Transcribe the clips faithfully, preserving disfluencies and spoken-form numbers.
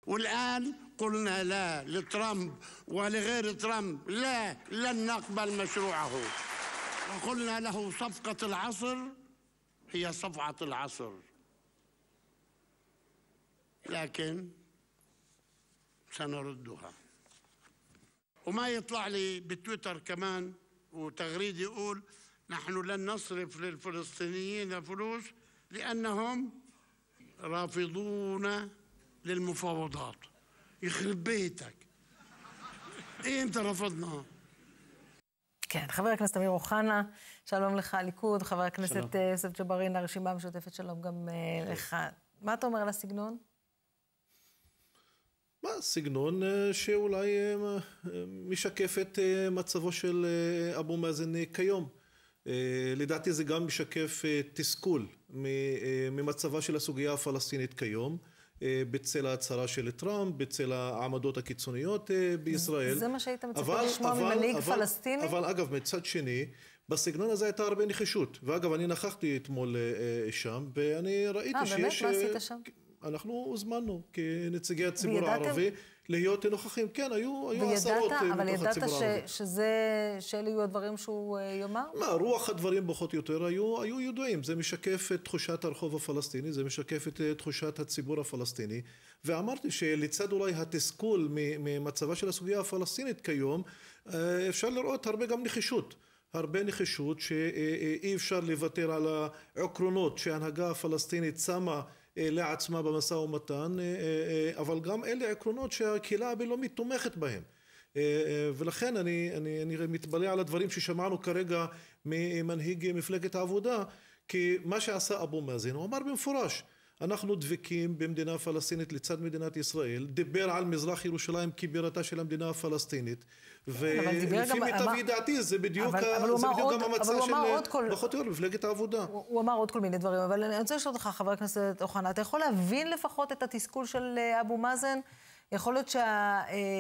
والآن قلنا لا لترامب ولغير ترامب، لا لن نقبل مشروعه، وقلنا له صفقة العصر هي صفعة العصر. لكن سنردها. وما يطلع لي بتويتر كمان وتغريد يقول نحن لن نصرف للفلسطينيين فلوس لأنهم رافضون للمفاوضات. يخرب بيتك، ايه انت رفضنا؟ כן, חבר הכנסת אמיר אוחנה, שלום לך הליכוד, חבר הכנסת יוסף ג'בארין, הרשימה המשותפת, שלום גם לך. מה אתה אומר על הסגנון? מה, סגנון שאולי משקף את מצבו של אבו מאזן כיום. לדעתי זה גם משקף תסכול ממצבה של הסוגיה הפלסטינית כיום, בצל ההצהרה של טראמפ, בצל העמדות הקיצוניות בישראל. זה מה שהיית מצפה לשמוע ממנהיג פלסטיני? אבל אגב, מצד שני, בסגנון הזה הייתה הרבה נחישות. ואגב, אני נכחתי אתמול שם, ואני ראיתי שיש... אה, באמת? מה עשית שם? אנחנו הוזמנו כנציגי הציבור הערבי להיות נוכחים. כן, היו עשרות מתוך הציבור הערבי. אבל ידעת שאלה יהיו הדברים שהוא יאמר? מה, רוח הדברים פחות או יותר היו ידועים. זה משקף את תחושת הרחוב הפלסטיני, זה משקף את תחושת הציבור הפלסטיני. ואמרתי שלצד אולי התסכול ממצבה של הסוגיה הפלסטינית כיום, אפשר לראות הרבה גם נחישות. הרבה נחישות שאי אפשר לוותר על העקרונות שההנהגה הפלסטינית שמה לעצמה במשא ומתן, אבל גם אלה עקרונות שהקהילה הבינלאומית תומכת בהם. ולכן אני, אני, אני מתפלא על הדברים ששמענו כרגע ממנהיג מפלגת העבודה, כי מה שעשה אבו מאזן, הוא אמר במפורש, אנחנו דבקים במדינה פלסטינית לצד מדינת ישראל, דיבר על מזרח ירושלים כבירתה של המדינה הפלסטינית, ולפי מיטב ידיעתי זה בדיוק גם המצע של פחות או יותר מפלגת העבודה. הוא אמר עוד כל מיני דברים, אבל אני רוצה לשאול אותך, חבר הכנסת אוחנה, אתה יכול להבין לפחות את התסכול של אבו מאזן? יכול להיות שה...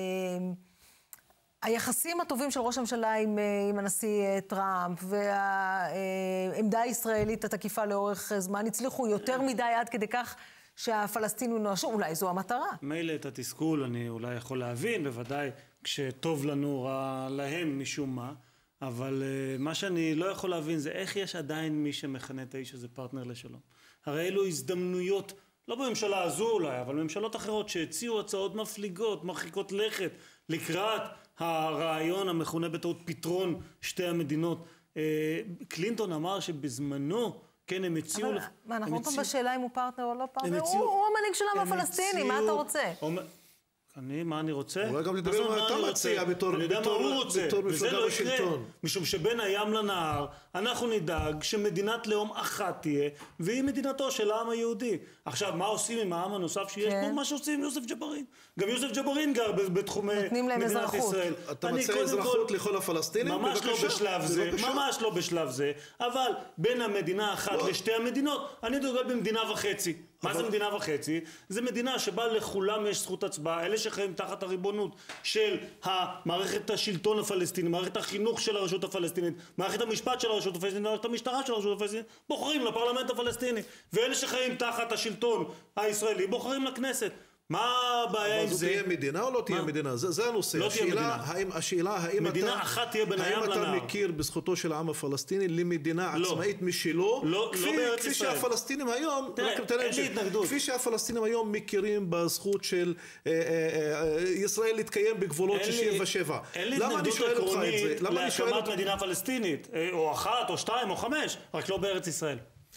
היחסים הטובים של ראש הממשלה עם, עם הנשיא טראמפ והעמדה הישראלית התקיפה לאורך זמן הצליחו יותר מדי עד כדי כך שהפלסטינים נואשו, אולי זו המטרה. מילא את התסכול אני אולי יכול להבין, בוודאי כשטוב לנו רע להם משום מה, אבל מה שאני לא יכול להבין זה איך יש עדיין מי שמכנה את האיש הזה פרטנר לשלום. הרי אלו הזדמנויות, לא בממשלה הזו אולי, אבל בממשלות אחרות שהציעו הצעות מפליגות, מרחיקות לכת, לקראת הרעיון המכונה בטעות פתרון שתי המדינות. קלינטון אמר שבזמנו, כן, הם הציעו... אבל מה, אנחנו פה בשאלה אם הוא פרטנר או לא פרטנר? הוא המנהיג של העם הפלסטיני, מה אתה רוצה? אני, מה אני רוצה? אולי גם לדבר מה אתה מציע בתור מפלגה בשלטון. משום שבין הים לנהר אנחנו נדאג שמדינת לאום אחת תהיה, והיא מדינתו של העם היהודי. עכשיו, מה עושים עם העם הנוסף שיש פה? מה שעושים עם יוסף ג'בארין. גם יוסף ג'בארין גר בתחומי מדינת ישראל. אתה מציע אזרחות לכל הפלסטינים? ממש לא בשלב זה, ממש לא בשלב זה, אבל בין המדינה האחת לשתי המדינות, אני דוגל במדינה וחצי. מה זה מדינה וחצי? זה מדינה שבה לכולם יש זכות הצבעה, אלה שחיים תחת הריבונות של מערכת השלטון הפלסטיני, מערכת החינוך של הרשות הפלסטינית, מערכת המשפט של הרשות הפלסטינית, מערכת המשטרה של הרשות הפלסטינית, בוחרים לפרלמנט הפלסטיני, ואלה שחיים תחת השלטון הישראלי בוחרים לכנסת. מה הבעיה עם זה? אבל זו תהיה מדינה או לא תהיה מדינה? זה הנושא. לא תהיה מדינה. השאלה, האם מדינה אחת תהיה בין הים לנהר. האם אתה מכיר בזכותו של העם הפלסטיני למדינה עצמאית משלו? לא בארץ כפי ישראל. שהפלסטינים היום, כפי שהפלסטינים היום מכירים בזכות של ישראל להתקיים בגבולות שישים ושבע. אין לי התנגדות עקרונית להקמת מדינה פלסטינית, או אחת, או שתיים, או חמש, רק לא בארץ ישראל.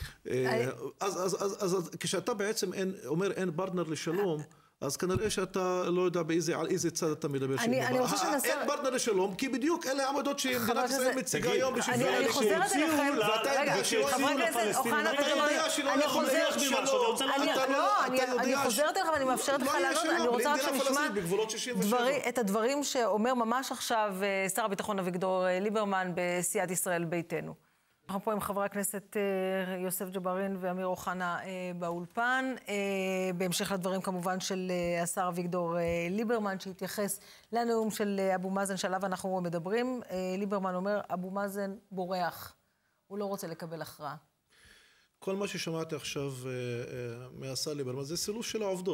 אז כשאתה בעצם אומר אין פרטנר לשלום, אז כנראה שאתה לא יודע על איזה צד אתה מדבר. אני רוצה שנסר... אין פרטנר לשלום, כי בדיוק אלה העמדות שמדינת ישראל מציגה היום בשביל... אני חוזרת אליכם... רגע, חברי הכנסת, אוחנה וג'בארין, אני חוזרת... לא, אני חוזרת אליכם ואני מאפשרת לך לענות, אני רוצה רק שנשמע את הדברים שאומר ממש עכשיו שר הביטחון אביגדור ליברמן בסיעת ישראל ביתנו. אנחנו פה עם חברי הכנסת יוסף ג'בארין ואמיר אוחנה באולפן, בהמשך לדברים כמובן של השר אביגדור ליברמן, שהתייחס לנאום של אבו מאזן שעליו אנחנו מדברים. ליברמן אומר, אבו מאזן בורח, הוא לא רוצה לקבל הכרעה. כל מה ששמעתי עכשיו מהשר ליברמן זה סילוף של העובדות.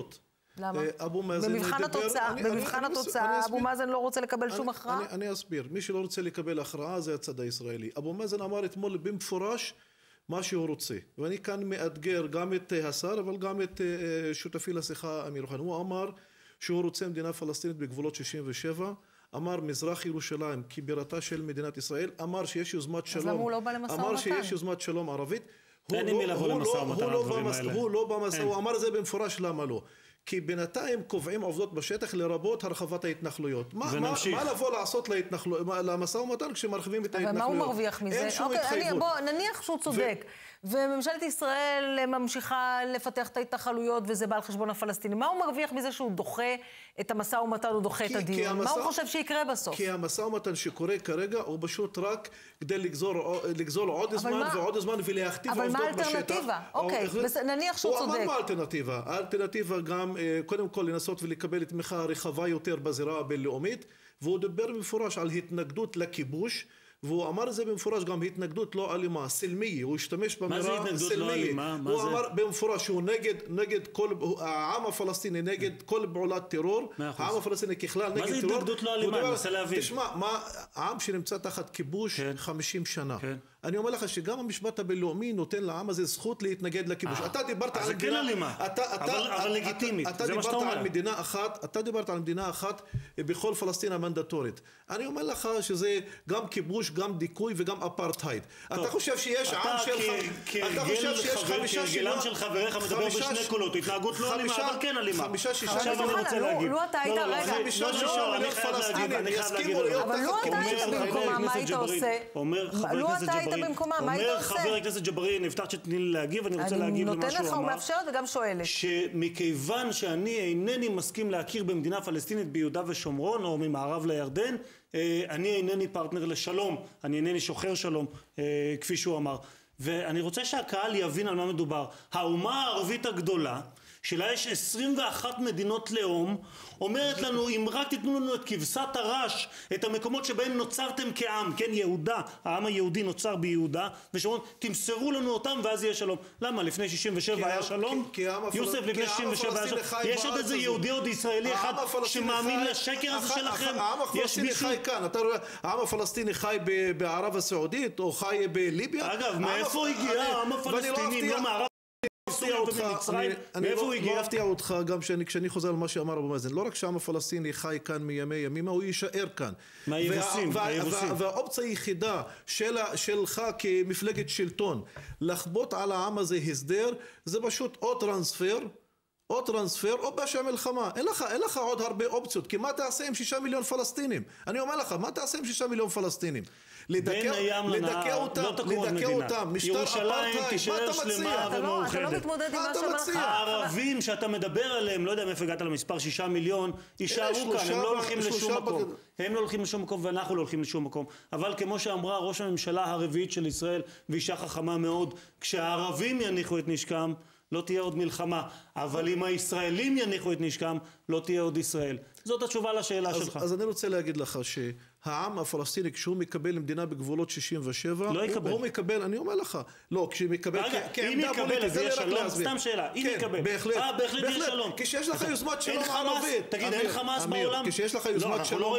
למה? אבו מאזן במבחן התוצאה, במבחן התוצאה, אבו מאזן לא רוצה לקבל שום הכרעה? אני אסביר. מי שלא רוצה לקבל הכרעה זה הצד הישראלי. אבו מאזן אמר אתמול במפורש מה שהוא רוצה. ואני כאן מאתגר גם את השר, אבל גם את שותפי לשיחה אמיר אוחנה. הוא אמר שהוא רוצה מדינה פלסטינית בגבולות שישים ושבע, אמר מזרח ירושלים כבירתה של מדינת ישראל, אמר שיש יוזמת שלום. אז למה הוא לא בא למשא ומתן? אמר שיש יוזמת שלום ערבית. אין עם מי לבוא למשא ומתן על הדברים האלה. הוא לא במשא, הוא אמר זה במפורש, למה לא? כי בינתיים קובעים עובדות בשטח לרבות הרחבת ההתנחלויות. ונמשיך. מה לבוא לעשות למשא ומתן כשמרחיבים את ההתנחלויות? אבל מה הוא מרוויח מזה? אין שום התחייבות. בוא, נניח שהוא צודק. וממשלת ישראל ממשיכה לפתח את ההתנחלויות, וזה בא על חשבון הפלסטינים. מה הוא מרוויח מזה שהוא דוחה את המשא ומתן, הוא דוחה את הדיון? מה הוא חושב שיקרה בסוף? כי המשא ומתן שקורה כרגע הוא פשוט רק כדי לגזול עוד זמן ועוד זמן ולהכתיב עובדות בשטח. אבל מה האלטרנטיבה? אוקיי, נניח שהוא צודק. הוא אמר מה האלטרנטיבה. האלטרנטיבה גם קודם כל לנסות ולקבל תמיכה רחבה יותר בזירה הבינלאומית, והוא דיבר במפורש על התנגדות לכיבוש, והוא אמר את זה במפורש גם התנגדות לא אלימה, סלמי, הוא השתמש במילה סלמי. הוא אמר במפורש שהוא נגד, נגד כל, העם הפלסטיני נגד כל פעולת טרור, העם הפלסטיני ככלל נגד טרור. מה זה התנגדות לא אלימה? אני מנסה להבין. תשמע, העם שנמצא תחת כיבוש חמישים שנה. אני אומר לך שגם המשפט הבינלאומי נותן לעם הזה זכות להתנגד לכיבוש. אתה דיברת על מדינה, אבל לגיטימית, זה מה שאתה אומר. על מדינה אחת, אתה דיברת על מדינה אחת בכל פלסטין המנדטורית. אני אומר לך שזה גם כיבוש, גם דיכוי וגם אפרטהייד. אתה חושב שיש עם שלך, אתה חושב שיש חמישה שילה, כהרגלם של חבריך מדבר בשני קולות, התנהגות לא אלימה, אבל כן אלימה. חמישה שישה עכשיו אני רוצה להגיד. לא אתה היית רגע. חמישה שישה מיליון פלסטינים יסכימו להיות אבל לא אתה היית במקומה, מה היית עושה? לא אתה היית במקומה, מה היית עושה? אומר חבר הכנסת ג'בארין, הבטחת שתתני לי להגיב, אני רוצה להגיב למה שהוא אמר. אני נותן לך ומאפשרת וגם שואלת. שמכיוון שאני אינני מסכים להכיר במדינה פלסטינית ביהודה ושומרון, או ממערב לירדן, אני אינני פרטנר לשלום, אני אינני שוחר שלום, כפי שהוא אמר. ואני רוצה שהקהל יבין על מה מדובר. האומה הערבית הגדולה, שלה יש עשרים ואחת מדינות לאום, אומרת לנו, אם רק תיתנו לנו את כבשת הרש, את המקומות שבהם נוצרתם כעם, כן, יהודה, העם היהודי נוצר ביהודה, ושאומרים, תמסרו לנו אותם ואז יהיה שלום. למה? לפני שישים ושבע היה שלום? יוסף, לפני שישים ושבע היה שלום. יש עוד איזה יהודי עוד ישראלי אחד שמאמין לשקר הזה שלכם? העם הפלסטיני חי כאן, אתה רואה, העם הפלסטיני חי בערב הסעודית, או חי בליביה? אגב, מאיפה הגיע העם הפלסטיני? לא מערב אני לא אפתיע אותך גם כשאני חוזר על מה שאמר אבו מאזן, לא רק שהעם הפלסטיני חי כאן מימי ימימה, הוא יישאר כאן. והאופציה היחידה שלך כמפלגת שלטון לחבוט על העם הזה הסדר, זה פשוט או טרנספר, או טרנספר או פשע מלחמה. אין לך, אין לך עוד הרבה אופציות, כי מה תעשה עם שישה מיליון פלסטינים? אני אומר לך, מה תעשה עם שישה מיליון פלסטינים? בין הים לנהר, לא תקום עוד מדינה. ירושלים תישאר שלמה ומאוחדת. אתה לא מתמודד עם מה שאמר לך. הערבים שאתה מדבר עליהם, לא יודע מאיפה הגעת למספר שישה מיליון, יישארו כאן, הם לא הולכים לשום מקום. הם לא הולכים לשום מקום ואנחנו לא הולכים לשום מקום. אבל כמו שאמרה ראש הממשלה הרביעית של ישראל, ואישה חכמה מאוד, כשהערבים יניחו את נשקם, לא תהיה עוד מלחמה, אבל אם הישראלים יניחו את נשקם, לא תהיה עוד ישראל. זאת התשובה לשאלה שלך. אז אני רוצה להגיד לך שהעם הפלסטיני, כשהוא מקבל מדינה בגבולות שישים ושבע, לא יקבל. הוא מקבל, אני אומר לך, לא, כשהוא מקבל אם יקבל, אז יהיה שלום, סתם שאלה, אם יקבל. בהחלט, אה, בהחלט יהיה שלום. כשיש לך יוזמת שלום ערבית. תגיד, אין חמאס בעולם? כשיש לך יוזמת שלום.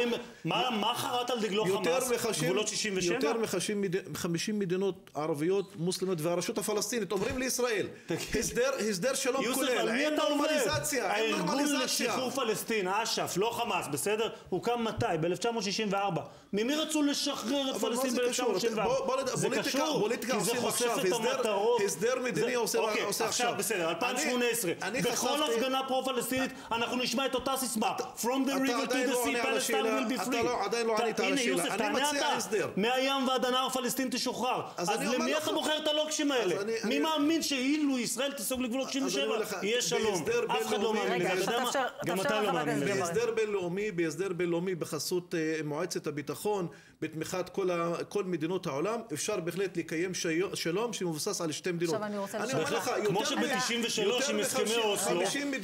מה חרט על דגלו חמאס? גבולות שישים ושבע? יותר מחמישים מדינות ערביות, מוסלמיות והרשות הפלסטינית, אומרים לישראל, הסדר שלום כולל, עם נורמליזציה, עם נורמליזציה. אש"ף, לא חמאס, בסדר? הוקם מתי? ב-אלף תשע מאות שישים וארבע. ממי רצו לשחרר את פלסטין ב-אלף תשע מאות שישים וארבע? זה קשור, כי זה חושף את המטרות. הסדר מדיני עושה עכשיו. עכשיו, בסדר, אלפיים שמונה עשרה. בכל הפגנה פרו-פלסטינית אנחנו נשמע את אותה סיסמה. From the river to the sea, Palestine will be free. אתה עדיין לא ענית על השאלה. אני מציע הסדר. מהים ועד הנהר פלסטין תשוחרר. אז למי אתה בוחר את הלוקשים האלה? מי מאמין שאילו ישראל תיסוג לגבולות שישים ושבע יהיה שלום? אף אחד לא מאמין לזה. גם אתה לא מאמין לזה. בהסדר בינלאומי, בהסדר בינלאומי בחסות מועצת הביטחון, בתמיכת כל, ה, כל מדינות העולם, אפשר בהחלט לקיים שלום שמבוסס על שתי מדינות. עכשיו אני רוצה אני אומר לך, כמו שב-תשעים ושלוש עם הסכמי אוסלו,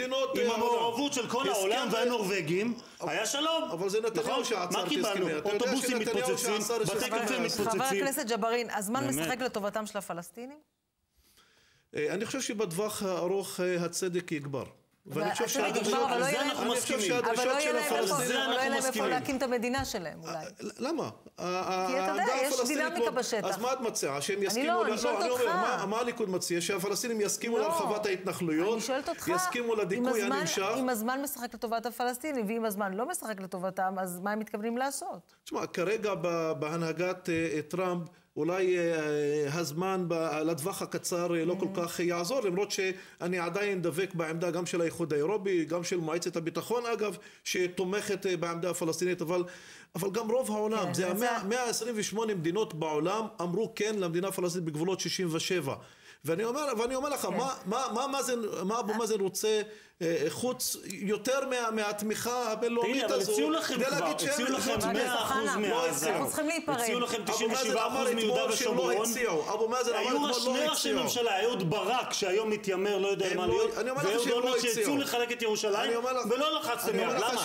עם המעורבות של כל העולם והנורווגים, היה שלום. אבל זה נתניהו שעצר את הסכמי. אוטובוסים מתפוצצים, בתי קפה מתפוצצים. חבר הכנסת ג'בארין, הזמן משחק לטובתם של הפלסטינים? אני חושב שבטווח הארוך הצדק יגבר. ואני חושב שהדרישות אבל לא יהיה להם איפה להקים את המדינה שלהם, אולי. למה? כי אתה יודע, יש דינמיקה בשטח. אז מה את מציעה? שהם יסכימו... אני לא, אני שואלת אותך. מה הליכוד מציע? שהפלסטינים יסכימו להרחבת ההתנחלויות? אני שואלת אותך. יסכימו לדיכוי הנמשך? אם הזמן משחק לטובת הפלסטינים, ואם הזמן לא משחק לטובתם, אז מה הם מתכוונים לעשות? תשמע, כרגע בהנהגת טראמפ, אולי הזמן לטווח הקצר לא כל כך יעזור, למרות שאני עדיין דבק בעמדה גם של האיחוד האירופי, גם של מועצת הביטחון אגב, שתומכת בעמדה הפלסטינית, אבל, אבל גם רוב העולם, כן, זה מאה עשרים ושמונה מדינות בעולם אמרו כן למדינה הפלסטינית בגבולות שישים ושבע. ואני אומר, ואני אומר לך, כן. מה, מה, מה, מאזן, מה אבו מאזן רוצה חוץ יותר מה, מהתמיכה הבינלאומית הזו? אבל הציעו לכם כבר, הציעו לכם מאה אחוז מהעזה. אנחנו צריכים להיפרד. הציעו לכם תשעים ושבעה אחוז מיהודה ושומרון. היו שני ראשי ממשלה, אהוד ברק שהיום מתיימר, לא יודע מה להיות, ואהוד אולמרט שהציעו לחלק את ירושלים, ולא לחצתם יד. למה?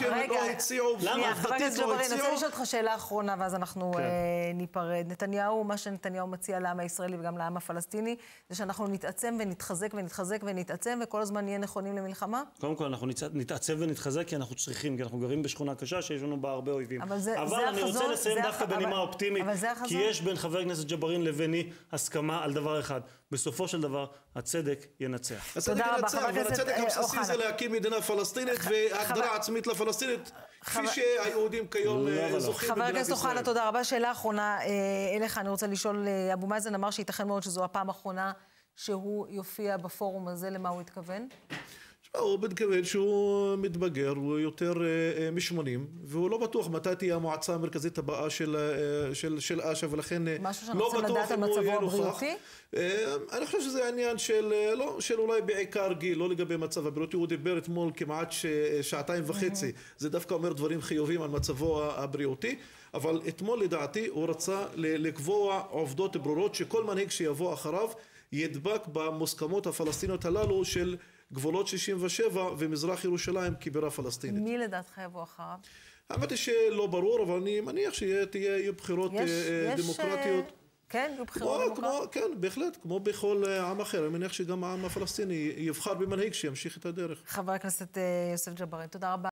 למה? חבר הכנסת ג'בארין, אני רוצה לשאול אותך שאלה אחרונה, ואז אנחנו ניפרד. נתניהו, מה שנתניהו מציע לעם הישראלי וגם לעם הפלסטיני, זה שאנחנו נתעצם ונתחזק ונתחזק ונתעצם, וכל הזמן נהיה נכונים למלחמה? קודם כל, אנחנו נתעצב ונתחזק כי אנחנו צריכים, כי אנחנו גרים בשכונה קשה שיש לנו בה הרבה אויבים. אבל זה, אבל זה אני החזון, רוצה לסיים זה דווקא הח... בנימה אבל... אופטימית, כי יש בין חבר הכנסת ג'בארין לביני הסכמה על דבר אחד. בסופו של דבר, הצדק ינצח. הצדק ינצח, אבל הצדק הבסיסי זה להקים מדינה פלסטינית והגדרה עצמית לפלסטינית, כפי שהיהודים כיום זוכים חבר הכנסת אוחנה, תודה רבה. שאלה אחרונה אליך, אני רוצה לשאול, אבו מאזן אמר שייתכן מאוד שזו הפעם האחרונה שהוא יופיע בפורום הזה, למה הוא התכוון? הוא מתכוון שהוא מתבגר, הוא יותר משמונים, והוא לא בטוח מתי תהיה המועצה המרכזית הבאה של, של, של אש"ף, ולכן לא בטוח אם הוא יהיה נוכח. אני חושב שזה העניין של, לא, של אולי בעיקר גיל, לא לגבי מצב הבריאותי. הוא דיבר אתמול כמעט ש, שעתיים וחצי. זה דווקא אומר דברים חיובים על מצבו הבריאותי. אבל אתמול לדעתי הוא רצה לקבוע עובדות ברורות שכל מנהיג שיבוא אחריו ידבק במוסכמות הפלסטיניות הללו של גבולות שישים ושבע ומזרח ירושלים כבירה פלסטינית. מי לדעתך יבוא אחריו? האמת היא שלא ברור, אבל אני מניח שיהיו בחירות יש, דמוקרטיות. יש, כן, יהיו בחירות דמוקרטיות? כן, בהחלט, כמו בכל עם אחר. אני מניח שגם העם הפלסטיני יבחר במנהיג שימשיך את הדרך. חבר הכנסת יוסף ג'בארין, תודה רבה.